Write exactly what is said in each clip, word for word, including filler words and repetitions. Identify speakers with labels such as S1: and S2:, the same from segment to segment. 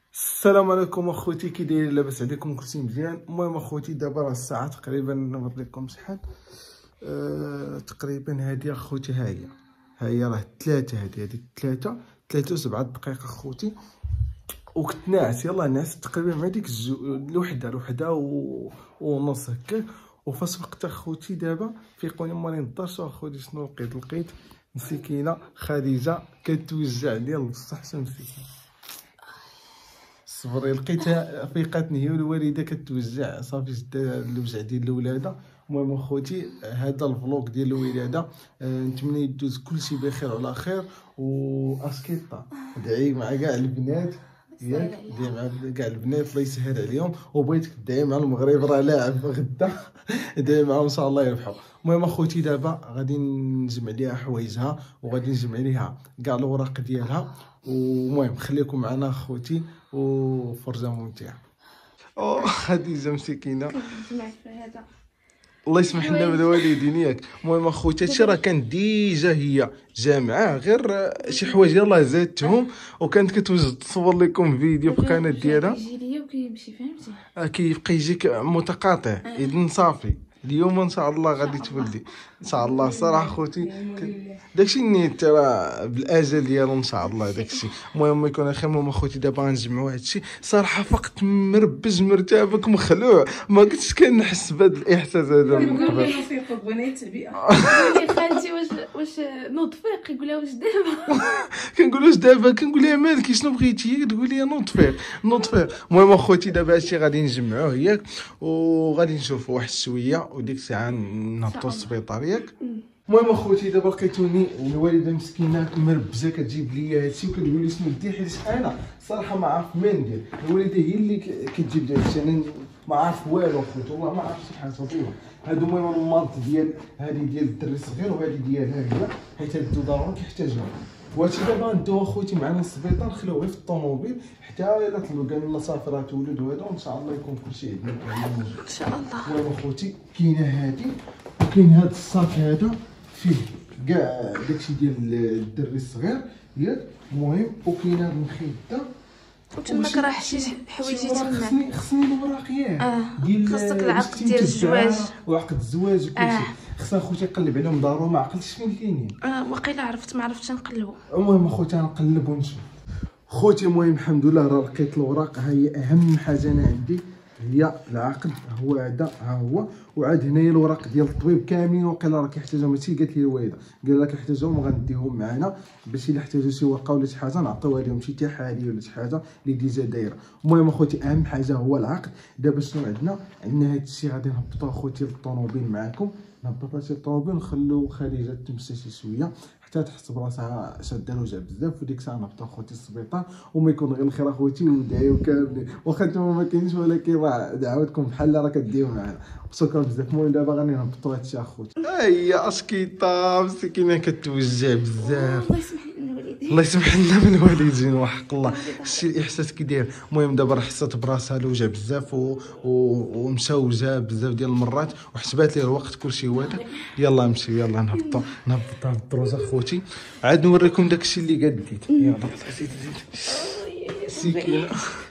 S1: السلام عليكم اخوتي، كي دايرين؟ لاباس عليكم؟ كلشي مزيان؟ المهم اخوتي دابا راه الساعه تقريبا نوريكم لكم شحال أه تقريبا هادي اخوتي، ها هي ها هي راه ثلاثة، هادي هادي ثلاثة ثلاثة وسبعة دقائق اخوتي، وكنت ناعس يلاه ناعس تقريبا مع ديك الوحده الوحده و... ونص هكاك. وفاش وقت اخوتي دابا فيقوني مالي نضرش اخوتي، شنو لقيت؟ لقيت مسكينه خديجه كتوجع ديال بصح مسكينه صبري، لقيتها فيقاتني هي والوالده كتوجع صافي جدا الوجع ديال الولاده. المهم اخوتي هذا الفلوق ديال الولاده أه نتمنى يدوز كلشي بخير وعلى خير. واسكيطا دعي مع كاع البنات ياك، دعي مع كاع البنات الله يسهل عليهم، وبغيتك تدعي مع المغرب راه لاعب غدا دعي معاهم ان شاء الله يربحوا. المهم اخوتي دابا غادي نجمع ليها حوايجها وغادي نجمع ليها كاع الاوراق ديالها. ومهم خليكم معنا اخوتي وفرجه ممتعه. او خديجه مسكينه الله يسمح لنا بالوالدين ياك. المهم اخوتي هادشي راه كان ديجا هي جامعه، غير شي حوايج يلاه زادتهم وكانت كتوجد تصور لكم فيديو في القناه ديالها
S2: كيجي ليا وكيمشي فهمتي،
S1: كيبقى يجيك متقاطع. اذا صافي اليوم ان شاء الله غادي تولدي ان شاء الله. صراحه خوتي داكشي نيت راه بالاجل ديالو ان شاء الله داكشي. المهم يكون خير. المهم اخوتي دابا غنجمعوا هادشي. صراحه فقت مربج مرتبك مخلوع، ما كنتش كنحس بهذا الاحساس هذا من قبل.
S2: بغينا التعبئه خالتي واش واش نوض فيق؟ يقول لها واش دابا؟
S1: كنقول واش دابا؟ كنقول لها مالك شنو بغيتي؟ هي كتقول لي نوض فيق نوض فيق. المهم اخوتي دابا هادشي غادي نجمعوه ياك، وغادي نشوفوا واحد شويه وديك الساعه نهبطوا للسبيطار ياك. المهم اخوتي دابا لقيتوني الوالده مسكينه مربزه كتجيب لي هادشي وكتقول لي شنو دير، حيت انا صراحه ما عارف ما ندير. الوالده هي اللي كتجيب لي هادشي، انا ما عارف والو اخوتي والله ما عارف شي حاجه صغيره. هادو المهم المارط ديال هادي ديال الدري الصغير وهادي ديالها هي، حيت هادو ضروري كيحتاجوها. وهادشي دابا ندوه اخوتي معنا للسبيطار، نخليوه في الطوموبيل حتى الا طلبوا قالوا لنا صافي راه تولد وهذا، وان شاء الله يكون كلشي عندنا ان
S2: شاء الله.
S1: المهم اخوتي كاينه هادي وكاين هاد الصاك هذا فيه كاع داكشي ديال الدري الصغير ياك. المهم وكاين هاد المخده
S2: وتماك راه شي حوايجي تماك.
S1: خصني خصني الوراق ياك
S2: اه
S1: ديال
S2: خاصك العقد ديال الزواج
S1: وعقد الزواج وكلشي.
S2: آه.
S1: خصنا اخوتي نقلب عليهم ضروري، ما عقلتش فين كاينين.
S2: اه واقيلا عرفت ما عرفتش نقلبو.
S1: المهم اخوتي نقلب ونشوف خوتي. المهم الحمد لله راه لقيت الوراق. ها هي اهم حاجه انا عندي هي العقد، هو هذا ها هو. وعاد هنايا الوراق ديال الطبيب كاملين وقيلا راه كيحتاجهم. هادشي قالت لي الوالده، قال لك كيحتاجهم وغنديهم معنا باش الا احتاجوا شي ورقه ولا شي حاجه نعطيوها لهم، شي تحاليل ولا شي حاجه اللي ديجا دايره. المهم اخوتي اهم حاجه هو العقد. دابا شنو عندنا؟ عندنا هادشي غادي نهبطوا اخوتي للطوموبيل معاكم، نهبطوا شي الطوموبيل نخليو خديجه تمشي شي شويه حتى تحس براسها شاده الوجع بزاف، وديك الساعه نهبطوا اخوتي للسبيطار. وما يكون غير الخير اخوتي، ودعيو كاملين واخا نتوما ما كاينينش، ولكن راه دعوتكم بحال راه كديو معنا. شكرا بزاف. المهم دابا غادي نهبطوا هادشي اخوتي. ها هي اسكيطه مسكينه كتوجع بزاف.
S2: الله يسمح لنا الوالدين،
S1: الله يسمح لنا من الوالدين وحق الله. شتي الاحساس كي داير. المهم دابا راه حسات براسها الوجع بزاف و... و... ومشوجه بزاف ديال المرات وحسبات ليه الوقت كلشي هو هذاك. يلا نمشي يلا نهبطوا نهبطوا الدروز اخوتي، عاد نوريكم داكشي اللي قديت. يلا زيد زيد سكينه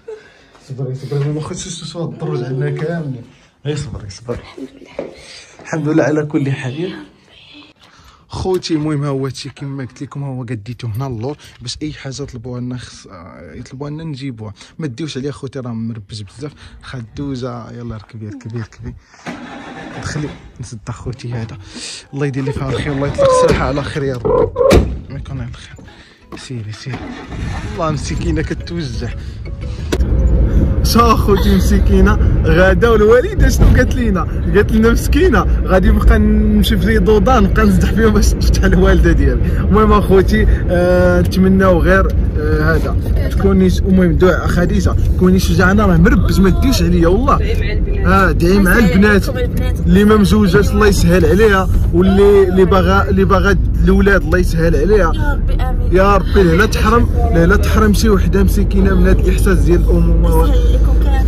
S1: صبري صبري ما خصش نشوف الدروج عندنا كاملين. غير صبري صبري.
S2: الحمد لله
S1: الحمد لله على كل حال خوتي. المهم ها هو هادشي كما قلت لكم، هو قديتو هنا اللور باش اي حاجه طلبوها لنا خص يطلبوها لنا نجيبوها. ما ديوش عليها خوتي راه مربج بزاف. خدوزه يلا ركبي ركبي ركبي دخلي نسد اخوتي هذا. الله يدير لي فيها الخير، الله يطلق الصحه على خير يا رب. ما يكون على خير. سيري سيري. الله مسكينه كتوجع. شا اخوتي مسكينه غاده والوالده شنو قالت لينا؟ قالت لنا مسكينه غادي نبقى نمشي في دودان نبقى نزدح فيهم باش تفتح الوالده ديالي. المهم اخوتي آه نتمناو غير آه هذا تكوني. المهم دعاء خديجه كوني شجعنا، راه مربز ما ديوش عليا والله. اه دعي مع البنات اللي ما مزوجاش الله يسهل عليها، واللي اللي باغا اللي باغا الاولاد الله يسهل عليها
S2: يا ربي امين
S1: يا ربي. لا تحرم لا تحرم شي وحده مسكينه من هذا الاحساس ديال الامومه.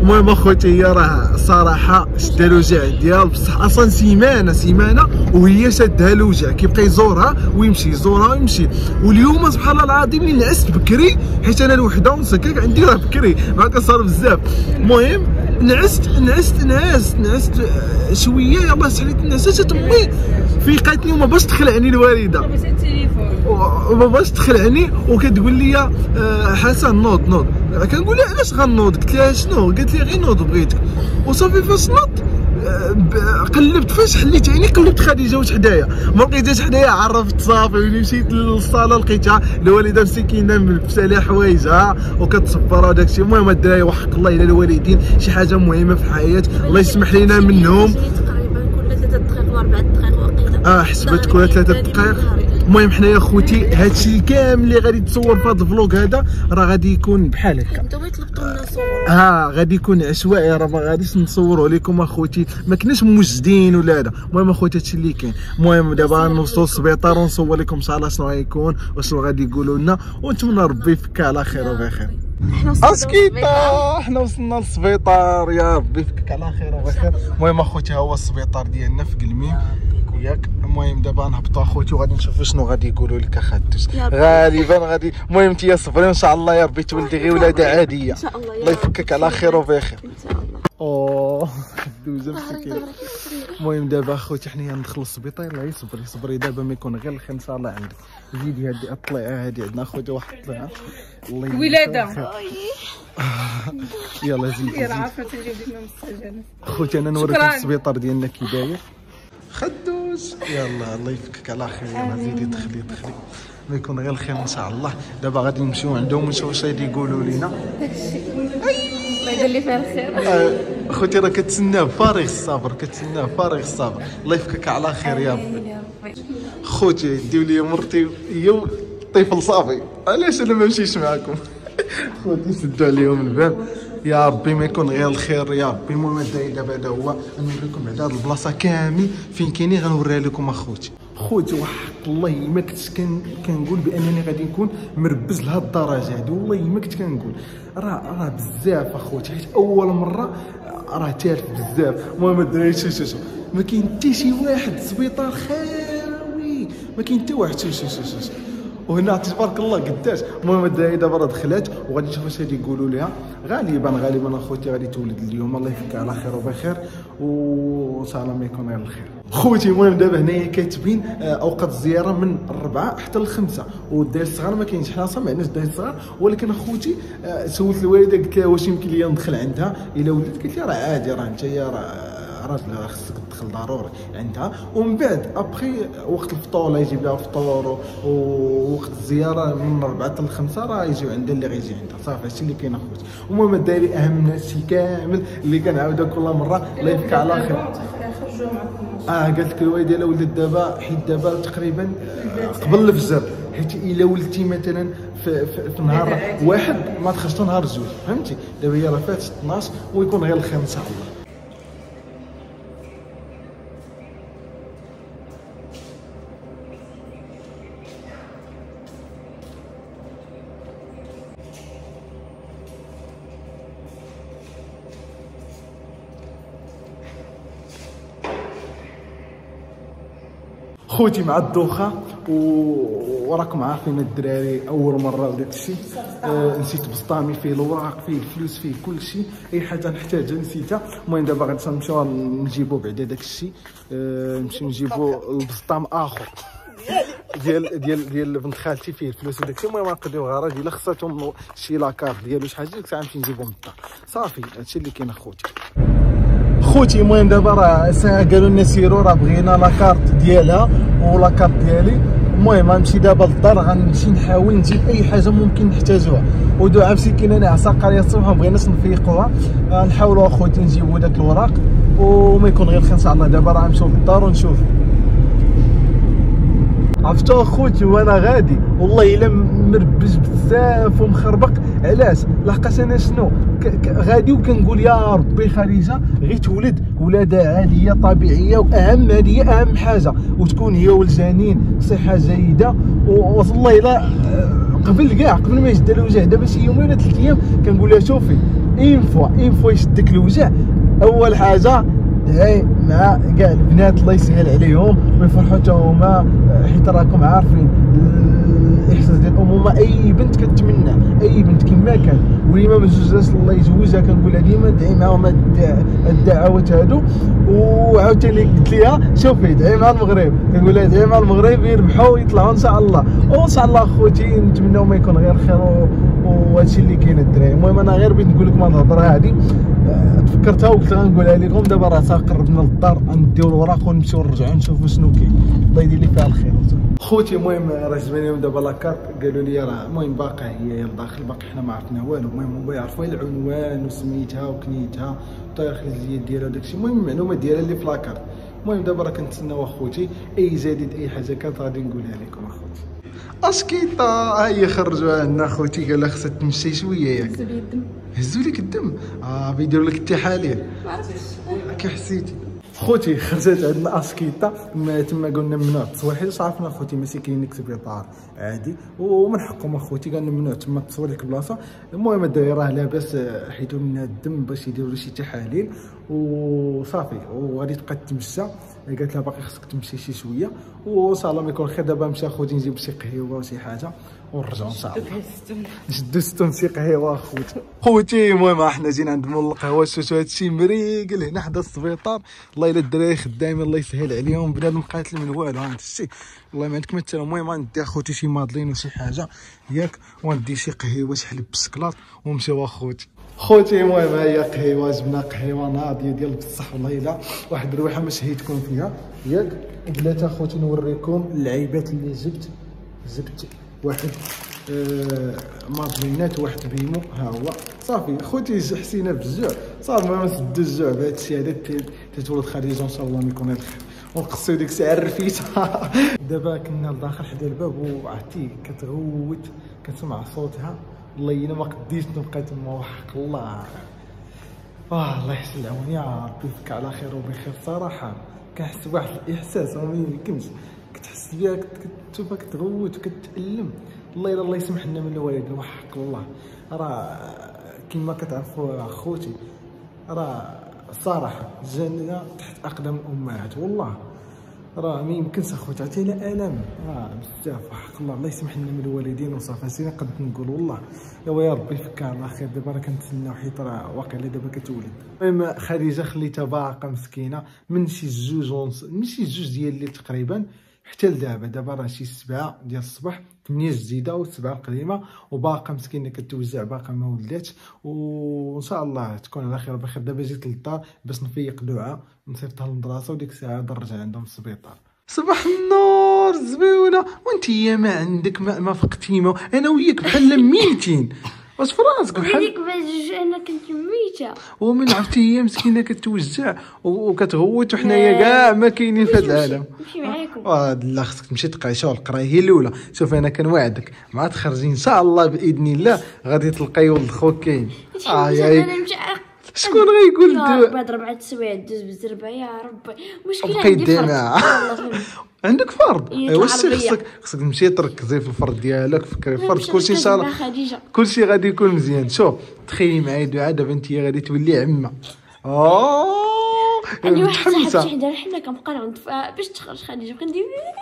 S1: المهم اخوتي هي راه صراحه شدا الوجع ديال بصح اصلا سيمانه سيمانه وهي شادها الوجع، كيبقى يزورها ويمشي يزورها ويمشي. واليوم سبحان الله العظيم اللي نعست بكري حيت انا الوحده ونسكك عندي راه بكري ما كنصار بزاف. المهم نعست نعست نعست نعست شويه يلاه سحليت نعست امي فيقاتني وما باش تخلعني الوالده وما باش تخلعني وكتقول لي حسن نوض نوض. كنقول لها علاش غنوض؟ قلت لها شنو؟ قالت لي غير نوض بغيتك. وصافي فاش نوض قلبت فاش حليت عيني قلبت خديجه واش حدايا، ما لقيتهاش حدايا عرفت صافي. ملي مشيت للصاله لقيتها الوالده مسكينه ملبسه لها حوايجها وكتصبر وداك الشيء. المهم الدراري وحق الله الى الوالدين شي حاجه مهمه في الحياه، الله يسمح لينا منهم.
S3: تقريبا كل ثلاثه دقائق ولا اربع دقائق وقيله
S1: اه حسبت كل ثلاثه دقائق. المهم حنايا خوتي هادشي كامل اللي غادي تصور في هذا الفلوق هذا راه غادي يكون بحال هكا.
S3: انتوما طلبتوا لنا صور
S1: اه غادي يكون عشوائي، راه ما غاديش نصوروا لكم اخوتي، ما كناش موجدين ولا هذا. المهم اخوتي هادشي اللي كاين. المهم دابا نوصلوا للسبيطار ونصور لكم ان شاء الله شنو غيكون وشنو غادي يقولوا لنا، ونتمنى ربي يفكها على خير وبخير. اسكيتا حنا وصلنا للسبيطار، يا ربي يفكك على خير وبخير. المهم اخوتي ها هو السبيطار ديالنا في قلميم ياك. المهم دابا نهبطوا اخوتي وغادي نشوفوا شنو غادي يقولوا لك اخاتوش غالبا غادي. المهم انت صبري ان شاء الله يا ربي تولدي غير ولاده عاديه ان شاء الله. الله يفكك على خير وبخير ان شاء الله. اوه دوزه مسكينه. المهم دابا اخوتي حنايا ندخلوا للسبيطار. الله يصبري صبري دابا ما يكون غير الخير ان شاء الله عندك. زيدي هذه الطليعه هذه عندنا اخوتي واحد الطليعه الله
S2: ولاده
S1: يلا زيدي
S2: راه عارفه تجيب لنا مستجانس.
S1: اخوتي انا نوريكم السبيطار ديالنا كي داير. خدوش يلا الله يفكك على خير. يلا زيدي دخلي دخلي ما يكون غير الخير ان شاء الله. دابا غادي نمشيو عندهم ونشوفوا واش غادي يقولوا لينا.
S2: الله يدير لي فيها الخير.
S1: اخوتي راه كتسناه بفارغ الصبر كتسناه بفارغ الصبر. الله يفكك على خير يا ربي. خوتي ديو لي مرتي هي الطفل صافي، علاش انا ما نمشيش معاكم؟ خوتي سدوا عليهم الباب. يا ربي ما يكون غير الخير يا ربي. المهم الداعي دابا هذا هو نوريكم بعد هاد البلاصه كامل فين كاينين غنوريها لكم اخوتي. خوتي وحق الله ما كنتش كنقول بانني غادي نكون مربز لهاد الدرجه هادي، والله ما كنت كنقول. راه راه بزاف اخوتي حيت اول مره راه تالف بزاف. المهم الدراري شوف شوف شوف ما كاين حتى شي واحد، السبيطار خاوي ما كاين حتى واحد. شوف شوف شوف شوف وهنا تبارك الله قداش. المهم الدراري دابا راه دخلات وغادي نشوف واش غادي يقولوا لها. غالبا غالبا اخوتي غادي تولد اليوم الله يفك على خير وبخير وان شاء الله ما يكون غير الخير. خوتي المهم دابا هنايا كاتبين اوقات الزياره من الربعه حتى الخمسه، والدراري الصغار ما كاينش. حنا اصلا ما عندناش الدراري الصغار، ولكن اخوتي سولت الوالده قلت لها واش يمكن لي ندخل عندها الا ولدت؟ قالت لي راه عادي راه انت راه راه خصك تدخل ضروري عندها. ومن بعد ابخي وقت الفطور لا يجيب لها فطور، ووقت الزياره من الربعه حتى الخمسه راه يجيو عندها اللي غيجي عندها. صافي هادشي اللي كاين اخوتي. المهم الدراري اهم هادشي كامل اللي كنعاودها كل مره الله يفك على خير. اه قالت لك الوالده الا ولدت دابا حيت دابا تقريبا قبل الفجر، حيت الا ولدتي مثلا في, في, في نهار واحد ما تخرجش نهار جوج فهمتي. دابا هي راه فاتت اثناش ويكون غير الخير ان شاء الله. خوتي مع الدوخه وراكم عارفين الدراري اول مره وداك الشيء. آه نسيت بسطامي فيه الوراق فيه الفلوس فيه كل شيء، اي حاجه نحتاجها نسيتها. المهم دابا غادي نمشيو نجيبو بعدا داك الشيء. آه نمشيو نجيبو البسطام اخر ديال ديال ديال بنت خالتي فيه الفلوس وداك الشيء. المهم غنقضيو غراض الا خصاتهم شي لاكارت ديالو شي حاجه ديك الساعه نمشي نجيبهم للدار. صافي هادشي اللي كاين اخوتي. خوتي المهم دابا راه قالوا لنا سيروا راه بغينا لاكارت ديالها ولاكارت ديالي. المهم غنمشي دابا للدار غنمشي نحاول نجيب اي حاجه ممكن نحتاجوها. ودعاء مسكينه ناعسه قريه الصبح ما بغيناش نفيقوها. نحاولوا اخوتي نجيبوا داك الوراق وما يكون غير خير ان شاء الله. دابا راه غنمشيو للدار ونشوف. عرفتوا اخوتي وانا غادي والله الا مربج بزاف ومخربق. علاش؟ لحقاش انا شنو غادي وكنقول يا ربي خديجه غير تولد ولاده عاديه طبيعيه، واهم هذه هي اهم حاجه، وتكون هي والجنين صحه جيده. والله الا قبل كاع قبل ما يجد الوجع دابا شي يومين ولا ثلاث ايام كنقول لها شوفي اين فوا اين فوا يشدك الوجع، اول حاجه دعي مع كاع البنات الله يسهل عليهم ويفرحوا حتى هما، حيت راكم عارفين الاحساس ديال الامومه. اي بنت كتمنى، اي بنت كما كان، واللي ما مزوجاش الله يزوجها. كنقولها ديما دعي معاهم الدعوات هادو. وعاوتاني قلت ليها شوفي دعي مع المغرب، كنقولها دعي مع المغرب يربحوا ويطلعوا ان شاء الله. وان شاء الله اخوتي نتمناو ما يكون غير خير وهادشي اللي كاين الدراري. المهم انا غير بغيت نقول لكم هاد الهضره هادي تفكرتها وقلت غنقولها لكم. دابا راه قربنا للدار غنديو الوراق ونمشيو نرجعوا نشوفوا شنو كاين. الله يدير لي فيها الخير خوتي. المهم راه جبنا لهم دابا لاكارت، قالوا لي راه المهم باقا هي لداخل، باقي حنا ما عرفنا والو. المهم هما يعرفوا العنوان وسميتها وكنيتها وتاريخ الجلديه ديالها وداكشي، المهم المعلومات ديالها اللي في لاكارت. المهم دابا راه كنتسناو اخوتي اي جديد اي حاجه كانت غادي نقولها لكم اخوتي. اسكيطه ها هي خرجوا عندنا اخوتي، قال لها خصها تمشي شويه ياك.
S2: هزوا لي الدم.
S1: هزوا لك الدم؟ اه بيديروا لك التحاليل.
S2: ما عرفتش
S1: كي حسيتي خوتي؟ خرجت عندنا اسكيطه تما قلنا ممنوع التصوير، حيت عرفنا خوتي ماشي كاين لك سبيطار عادي ومن حقهم اخوتي، قال ممنوع تما تصوير ديك البلاصه. المهم الدراري راه لاباس حيدوا منها الدم باش يديروا شي تحاليل وصافي، وغادي تبقى تمشى. قالت لها باقي خصك تمشي شي شويه وان شاء الله ما يكون خير. دابا نمشي اخوتي نجيب شي قهيوه وشي حاجه ونرجعوا ان شاء الله. نشدو ستون شي قهيوه اخوتي. خوتي المهم حنا جينا عند مول القهوه، شفتوا هادشي مريقل هنا حدا السبيطار. والله الا الدراري خدامين الله يسهل عليهم، بنادم قاتل من والو. هاد الشيء والله ما عندك مثال. المهم غندي اخوتي شي مادلين وشي حاجه ياك، وندي شي قهيوه شي حليب بالسكلاط ونمشيو اخوتي. خوتي المهم ها هي قهيوه، جبنا قهيوه ناضيه ديال بصح والله الا واحد الرويحه ما شهيتكم فيها ياك. وبلات اخوتي نوريكم اللعيبات اللي جبت. جبت واحد آه مادلينات وواحد بيمو، ها هو صافي خوتي حسينا بالجوع صافي. ما نسدو الجوع بهذا الشيء هذا. تتولد خديجه ان شاء الله ما يكون الخير، ونقصيو ديك الساعه الرفيته. دابا كنا لداخل حدا الباب وعرفتي كتغوت كتسمع صوتها. والله الا ما قديت نبقى تما وحق الله. اه الله يحسن العون يا ربي يفك على خير وبخير. صراحه كنحس بواحد الاحساس ما يمكنش، كتحس بها كتشوفها كتغوت وكتألم. والله الا الله يسمح لنا من الوالدين وحق الله. راه كما كتعرفوا اخوتي راه الصراحه الجنه تحت اقدام الامهات. والله راه ما يمكنش اخوتي عطينا الم راه بزاف وحق الله. الله يسمح لنا من الوالدين وصافي هادشي نقد نقول. والله ايوا يا ربي يفكها على خير. دابا راه كنتسناو حيت راه واقيلا دابا كتولد. المهم خديجه خليتها باقا مسكينه من شي جوج ونص، من شي جوج ديال الليل تقريبا حتى لدابا. دابا راه شي سبعة ديال الصباح، ثمانية جديده وسبعة القديمه، وباقا مسكينه كتوزع باقا ما ولداتش. وان شاء الله تكون على خير بخير. دابا جيت للدار باش نفيق دعاء نصيفطها للمدرسه وديك الساعه نرجع عندهم السبيطار. صباح النور زبيونه. وانت يا ما عندك ما, ما فقتي ما انا وياك بحال ميتين. واش في راسك بحال
S3: هذيك باش انا كنت ميته.
S1: ومن عرفتي هي مسكينه كتوزع وكتغوت وحنايا كاع ما كاينين في هذا العالم.
S3: نمشي معاكم.
S1: اه لا خصك تمشي تقرا. شوف القرايه هي الاولى. شوف انا كنوعدك مع تخرجي ان شاء الله باذن الله غادي تلقاي ولد خوك كاين.
S3: اه يا
S1: شكون غيقول
S3: يا ربي هاد ربعة سوايع دوز بالزربه يا ربي. مشكله
S1: بقى
S3: عندي
S1: يدينا. عندك فرض
S3: إيه
S1: واش
S3: العربية.
S1: خصك خصك تمشي تركزي في الفرض ديالك، فكري في فرض
S3: مش
S1: كلشي ان شاء الله
S3: خديجة.
S1: كلشي غادي يكون مزيان. شوف تخيلي معايا دعاء دابا انت غادي تولي عمه. اه
S3: عندي واحد
S1: متحمسة.
S3: صاحبتي عندها حنا كنبقى نعند باش تخرج خديجه كندير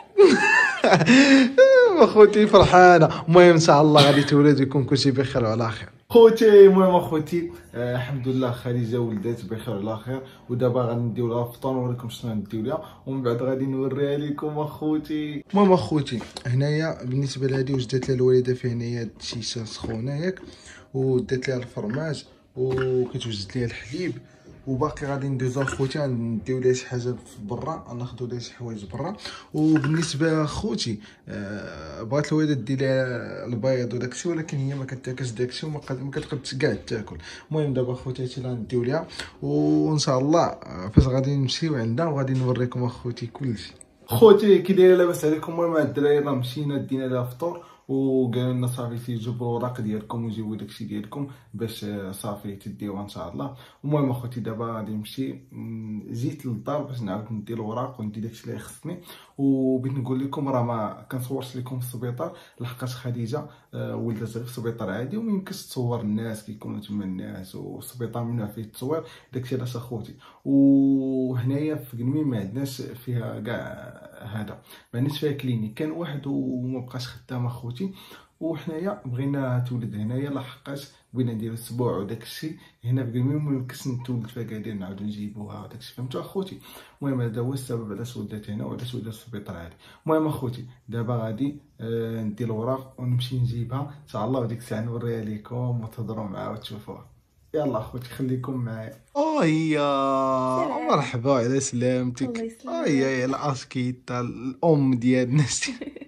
S1: اخوتي فرحانه. المهم ان شاء الله غادي تولد ويكون كلشي بخير وعلى خير. خوتي المهم اخوتي آه الحمد لله خديجه ولدات بخير وعلى خير. ودابا غنديو لها الفطور ونوريكم شنو غنديو لها ومن بعد غادي نوريها لكم اخوتي. المهم اخوتي هنايا بالنسبه لهادي وجدت لها الوالده في هنايا شيشه سخونه ياك، ودات لها الفرماج وكتوجد لها الحليب. وباقي غادي ندوزو اخوتي غنديو ليها شي حاجه برا، غناخذوا ليها شي حوايج برا. وبالنسبه اخوتي آه بغات الوالده دير لها البيض وداكشي، ولكن هي ما كتاكلش داكشي وما كتقدش كاع تاكل. المهم دابا اخوتي هادشي اللي غنديو ليها، وان شاء الله فاش غادي نمشيو عندها وغادي نوريكم اخوتي كلشي. خوتي كي دايره لاباس عليكم؟ المهم هاد الدراري راه مشينا دينا لها فطور وقالوا لنا صافي تيجيبوا الوراق ديالكم ويجيبوا داكشي ديالكم باش صافي تديوها ان شاء الله. المهم اخوتي دابا غادي نمشي، جيت للدار باش نعاود ندير الوراق وندير داكشي اللي خصني. وبغيت نقول لكم راه ما كنصورش لكم في السبيطار لحقاش خديجه ولدت غير في السبيطار عادي وما يمكنش تصور الناس كيكونوا تما الناس، والسبيطار ممنوع فيه التصوير. داكشي علاش اخوتي. وهنايا في قنميم ما عندناش فيها كاع هذا، ما عندناش فيها كلينيك، كان واحد وما بقاش خدام اخوتي. وحنايا بغينا تولد هنايا لحقاش بغينا نديرو اسبوع وداك الشيء هنا في قنميم، ميمكنش نتولد في اكادير نعاودو نجيبوها وداك الشيء، فهمتوا اخوتي. المهم هذا هو السبب علاش ولدت هنا وعلاش ولدت في السبيطار عادي. المهم اخوتي دابا غادي آه ندير الوراق ونمشي نجيبها ان شاء الله، وديك الساعه نوريها لكم وتهضروا معاها وتشوفوها. يلا اخوتي خليكم معايا. اه يا مرحبا على سلامتك.
S2: الله يسلمك.
S1: اه يا الاسكيتا الام ديال الناس.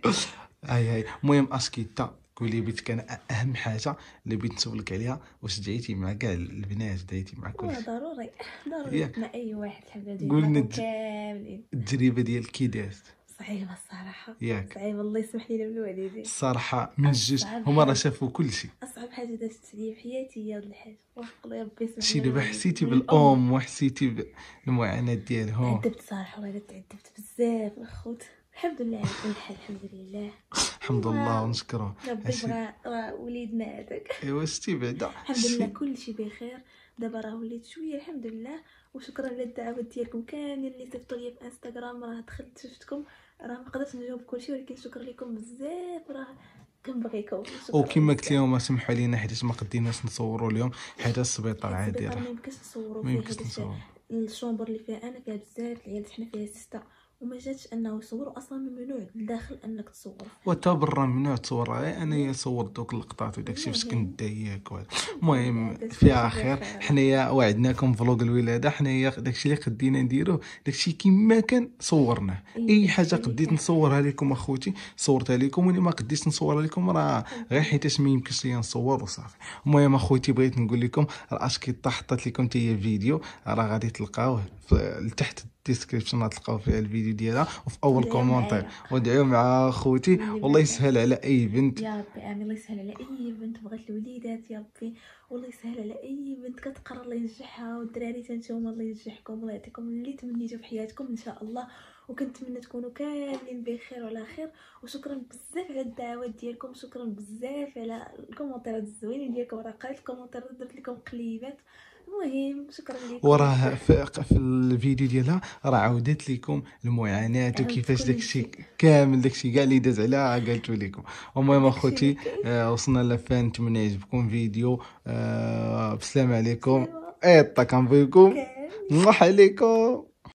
S1: هاي هاي المهم اسكيتا قولي بنتك، انا اهم حاجه اللي بغيت نسولك عليها، واش دعيتي مع كاع البنات، دعيتي مع كلشي؟
S2: ضروري ضروري
S1: ياك.
S2: مع اي واحد الحمد لله
S1: قولنا
S2: معكم
S1: الد-
S2: كاملين.
S1: التجربه ديال كي دازت
S2: صعيبه الصراحه،
S1: ياك.
S2: صعيبه الله يسمح لينا بالوالدين.
S1: الصراحه من الجوج
S2: أصعب
S1: هما راه
S2: حاجة.
S1: شافوا كلشي.
S2: اصعب حاجه دازت عليا في حياتي هي هاد الحاجه، والله ربي يسمح
S1: شي
S2: لنا
S1: دابا
S2: الوالدين.
S1: حسيتي
S2: من الأم.
S1: بالام وحسيتي بالمعاناه ديالهم.
S2: تعذبت صراحه، والله الا تعذبت بزاف اخوت. الحمد لله على كل حال، الحمد لله.
S1: الحمد لله ونشكره.
S2: ربي بغى راه وليدنا هذاك.
S1: ايوا شتي بعدا
S2: الحمد لله كل شيء بخير. دابا راه وليت شويه الحمد لله، وشكرا للدعوات ديالكم كاملين اللي صيفطوا لي في انستغرام. راه دخلت شفتكم، راه ما قدرتش نجاوب كلشي، ولكن شكرا لكم بزاف، راه كنبغيكم. شكراً
S1: وكما قلت
S2: بزاف.
S1: لهم سمحوا لينا حيت ما قديناش نصوروا اليوم حيت السبيطار عادي
S2: السبيطار ما
S1: راه
S2: يمكنش نصوروا
S1: ما
S2: فيه
S1: يمكنش
S2: هذا
S1: نصور.
S2: الشومبر اللي فيها انا فيها بزاف العيال، حنا فيها ستة، وما جاتش انه يصوروا اصلا، ممنوع لداخل انك تصور.
S1: وتا برا ممنوع تصور، غير انايا صورت دوك اللقطات وداكشي فاش كنت داياك. المهم فيها خير. حنايا وعدناكم فلوق الولاده، حنايا داكشي اللي قدينا نديروه داكشي كيما كان صورناه. اي حاجه قديت نصورها لكم اخوتي صورتها لكم، واللي ما قديتش نصورها لكم راه غير حيتاش ما يمكنش ليا نصور وصافي. المهم اخوتي بغيت نقول لكم الاشكيطه حطيت لكم حتى هي فيديو، راه غادي تلقاوه لتحت الديسكريبشن، غتلقاو فيها الفيديو ديالها وفي اول
S2: ودعيو
S1: كومونتير.
S2: معايا.
S1: ودعيو مع خوتي
S2: اللي
S1: والله
S2: معايا.
S1: يسهل على اي بنت.
S2: يا ربي امين، الله يسهل على اي بنت بغات الوليدات، يا ربي والله يسهل على اي بنت كتقرر الله ينجحها. والدراري تنتوما الله ينجحكم، الله يعطيكم اللي تمنيتو في حياتكم ان شاء الله، وكنتمنى تكونوا كاملين بخير وعلى خير. وشكرا بزاف على الدعوات ديالكم، شكرا بزاف على الكومونتيرات الزوينين ديالكم، راه قريت الكومونتيرات درت لكم قليبات. المهم شكرا لكم.
S1: وراه في, في الفيديو ديالها راه عاودت لكم المعاناه
S2: عاودت
S1: وكيفاش
S2: كل
S1: داكشي
S2: شيء.
S1: كامل، داكشي كاع اللي داز عليها قالت لكم. المهم اخوتي آه وصلنا لفين، نتمنى يعجبكم فيديو. آه بسلام عليكم. ايطا كنبغيكم.
S2: كامل.
S1: نروح عليكم.